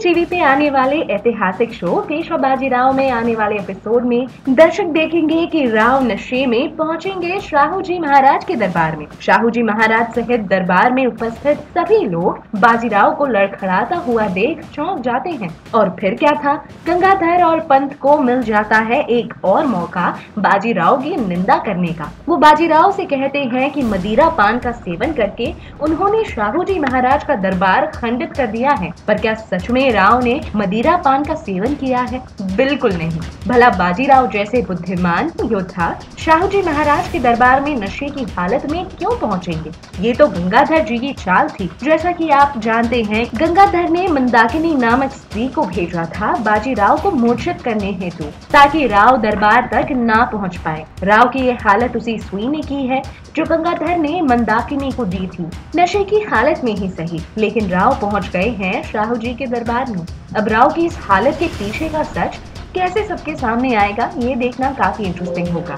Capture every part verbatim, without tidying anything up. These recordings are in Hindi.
टीवी पे आने वाले ऐतिहासिक शो पेशवा बाजीराव में आने वाले एपिसोड में दर्शक देखेंगे कि राव नशे में पहुंचेंगे शाहू जी महाराज के दरबार में। शाहू जी महाराज सहित दरबार में उपस्थित सभी लोग बाजीराव को लड़खड़ाता हुआ देख चौंक जाते हैं। और फिर क्या था, गंगाधर और पंत को मिल जाता है एक और मौका बाजीराव की निंदा करने का। वो बाजीराव से कहते हैं कि मदिरा पान का सेवन करके उन्होंने शाहू जी महाराज का दरबार खंडित कर दिया है। पर क्या सच में राव ने मदिरा पान का सेवन किया है? बिल्कुल नहीं। भला बाजीराव जैसे बुद्धिमान योद्धा शाहू जी महाराज के दरबार में नशे की हालत में क्यों पहुंचेंगे? ये तो गंगाधर जी की चाल थी। जैसा कि आप जानते हैं, गंगाधर ने मंदाकिनी नामक स्त्री को भेजा था बाजीराव को मूर्छित करने हेतु, ताकि राव दरबार तक ना पहुंच पाए। राव की ये हालत उसी सुई ने की है जो गंगाधर ने मंदाकिनी को दी थी, नशे की हालत में ही सही, लेकिन राव पहुंच गए हैं शाहू जी के दरबार में। अब राव की इस हालत के पीछे का सच कैसे सबके सामने आएगा, ये देखना काफी इंटरेस्टिंग होगा।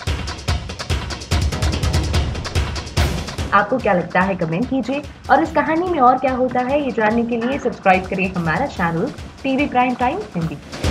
आपको क्या लगता है कमेंट कीजिए, और इस कहानी में और क्या होता है ये जानने के लिए सब्सक्राइब करिए हमारा channel TV prime time Hindi.